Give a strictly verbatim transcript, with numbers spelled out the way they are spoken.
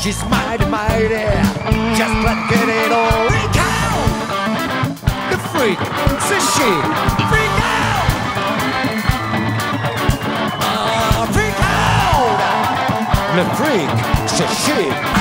she's mighty, mighty, just can't get it all. Freak out! The freak, says she. Freak out! Ah, freak out! The freak, says she.